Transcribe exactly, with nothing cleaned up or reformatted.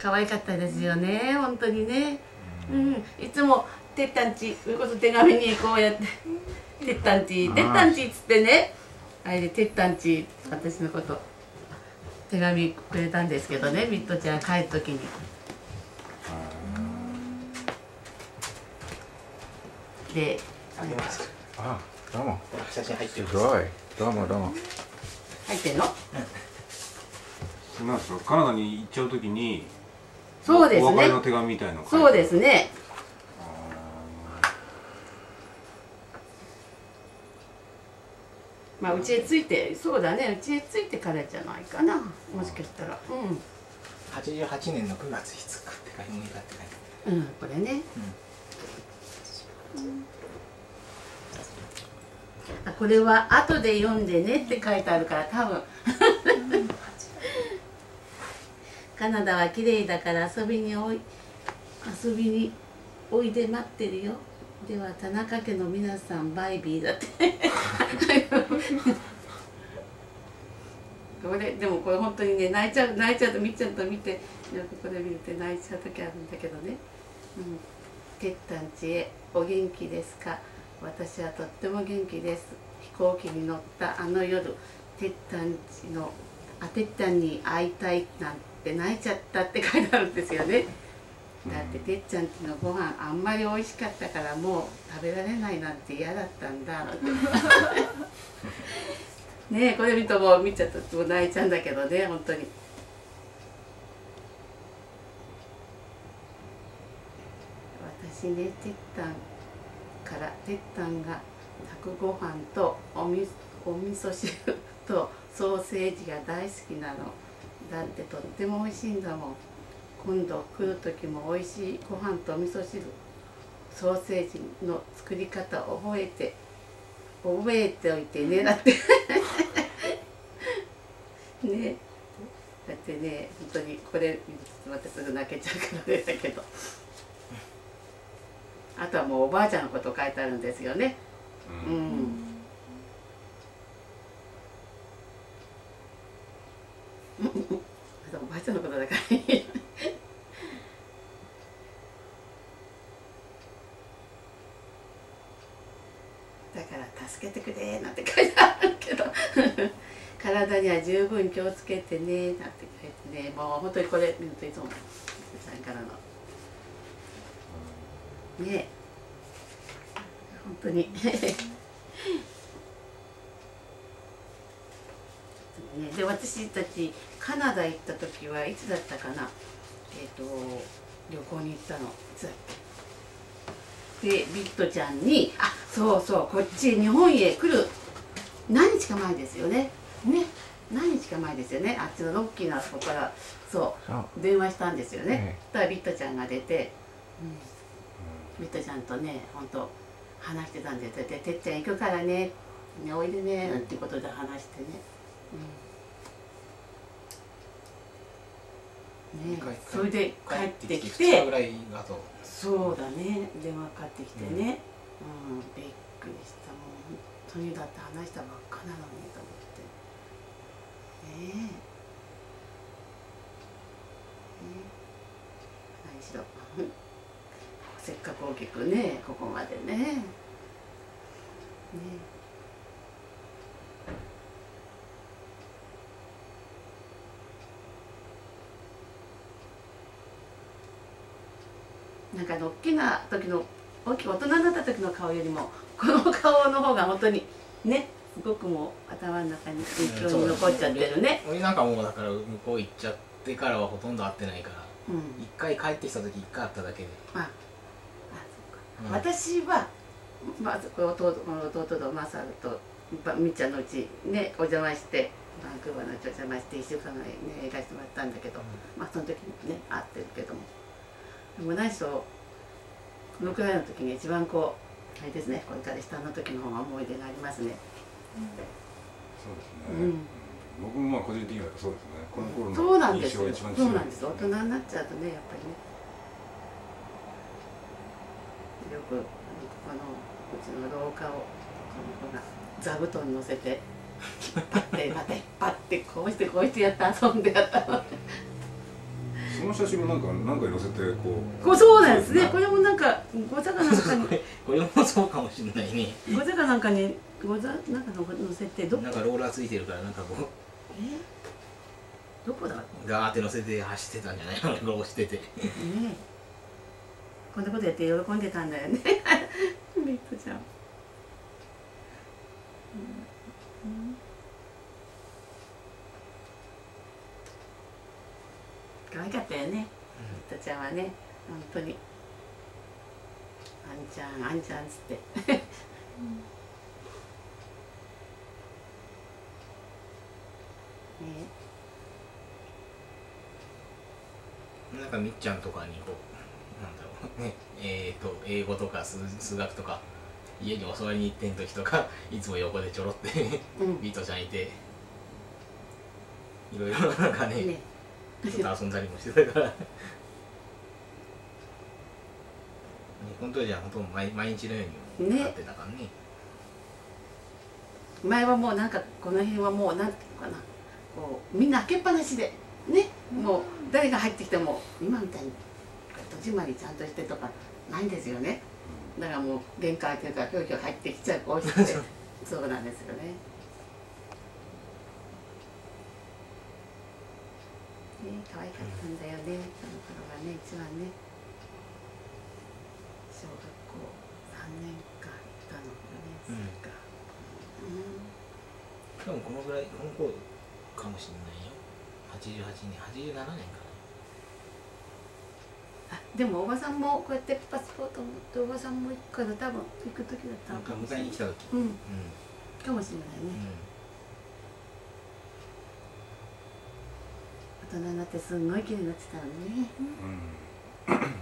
可愛かったですよね、本当にね。うん、いつもてったんち、それこそ手紙にこうやっててったんち、てったんちっつってね、あれでてったんち、私のこと手紙くれたんですけどね、ミットちゃん帰る時に。で、 あげますか。 あ、どうも。 写真入ってる。 すごい。どうもどうも。 入ってんの？ なんですか、カナダに行っちゃうときに。 そうですね。 お別れの手紙みたいなの。 そうですね。まあうちへ着いて、そうだね、うちへ着いてからじゃないかな、もしかしたら。うん。 はちじゅうはちねんのくがついつかって書いてあって書いてある。 うん、これね。うん、あ、これは後で読んでねって書いてあるから、多分。カナダは綺麗だから遊びにおい、遊びにおいで待ってるよ。では田中家の皆さんバイビーだってこれでもこれ本当にね、泣いちゃう泣いちゃうとみっちゃんと見てよくこれ見て泣いちゃう時あるんだけどね。うん、てったんちへお元気ですか。私はとっても元気です。飛行機に乗ったあの夜、てったんちのあてったんに会いたいなんて泣いちゃったって書いてあるんですよね。だっててっちゃんちのご飯あんまり美味しかったからもう食べられないなんて嫌だったんだってねえ、これ見るともう見ちゃったと泣いちゃうんだけどね、本当に。私ね、てったんからてったんが炊くご飯とおみお味噌汁とソーセージが大好きなの。だってとっても美味しいんだもん。今度来る時も美味しいご飯とお味噌汁、ソーセージの作り方を覚えて覚えておいてね、だってね、だってね、本当にこれまたすぐ泣けちゃうからね、だけどあとはもうおばあちゃんのこと書いてあるんですよね。うん、うん、おばあちゃんのことだからだから助けてくれなんて書いてあるけど体には十分気をつけてねなんて書いてね、もう本当にこれ見るといつもさんからのね、本当にね、で私たちカナダ行った時はいつだったかな、えっと旅行に行ったのいつだっけで、ビットちゃんに、あ、そうそう、こっち日本へ来る何日か前ですよね。ね、何日か前ですよね。あっちのロッキーなそこからそう電話したんですよね。そしたらビットちゃんが出て、うん、ビットちゃんとね、本当話してたんです。で、てっちゃん行くからね、ね、おいでねなんていうことで話してね。うん、ね、それで帰ってきて、そうだね、電話かかってきてね、うん、びっくりした。もう本当にだって話したばっかなのにと思ってねえ、ねえ、何しろせっかく大きくね、ここまでね、ねえ、なんか大きな時の大きい大人になった時の顔よりもこの顔の方が本当にね、すごくもう頭の中に印象に残っちゃってるね。 俺なんかもうだから向こう行っちゃってからはほとんど会ってないから、一回帰ってきた時一回会っただけで。あ、あ、 そうか。私はまず弟弟とマサルとみっちゃんのうちねお邪魔して、バンクーバーのうちお邪魔していっしゅうかんぐらいねいらしてもらったんだけど、まあその時にね会ってるけども、でも何しろこのくらいの時に一番こうあれですね、これから下の時の方が思い出がありますね。 そうですね。僕もまあ個人的にはそうですね。この頃の印象が一番強い。そうなんですよ。大人になっちゃうとね、やっぱりね。よくこのうちの廊下をこの子が座布団に乗せてパッてパッてパッてこうしてこうしてやって遊んでやったの。 そこの写真もなんか何かに載せてこう。 こうそうなんですね。これもなんかござかなんかにこれもそうかもしれないね。 ござかなんかにござなんかの載せてどこ？ なんかローラーついてるからなんかこう。 え？どこだ？ ガーって乗せて走ってたんじゃないの？これ押してて。ねえ。こんなことやって喜んでたんだよね。ビットちゃん。可愛かったよね。ビットちゃんはね、本当に。あんちゃん、あんちゃんっつって。ね、 なんかみっちゃんとかにこうなんだろうね、えーと英語とか数数学とか家に教わりに行ってん時とかいつも横でちょろってビートちゃんいていろいろなんかね、ねちょっと遊んだりもしてたから本当じゃ本当毎毎日のようになってたからね。ね、 前はもうなんかこの辺はもうなんていうのかな、こうみんな開けっぱなしでね、もう誰が入ってきても今みたいに戸締まりちゃんとしてとかないんですよね。だからもう玄関開けるからひょいひょい入ってきちゃうこうしてそうなんですよね。ね、可愛かったんだよね、その頃はね、一番ね。小学校さんねんかん行ったのよね、それか。 多分このぐらいこの頃かもしれないよ。はちじゅうはちねん、はちじゅうななねんかな。あ、でもおばさんもこうやってパスポート持っておばさんも行くから多分行く時だったのかもしれない。 迎えに来た時。 うん。かもしれないね。大人になってすんごい綺麗になってたのね。